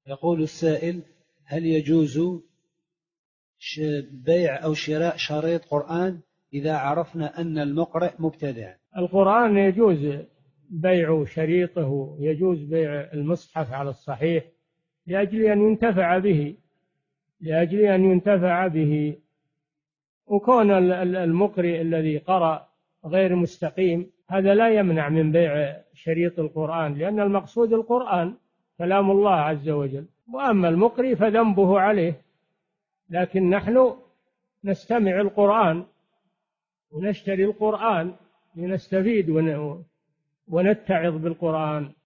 يقول السائل: هل يجوز بيع أو شراء شريط قرآن إذا عرفنا أن المقرئ مبتدع؟ القرآن يجوز بيع شريطه، يجوز بيع المصحف على الصحيح لأجل أن ينتفع به، لأجل أن ينتفع به. وكون المقرئ الذي قرأ غير مستقيم هذا لا يمنع من بيع شريط القرآن، لأن المقصود القرآن كلام الله عز وجل، وأما المقرئ فذنبه عليه. لكن نحن نستمع القرآن ونشتري القرآن لنستفيد ونتعظ بالقرآن.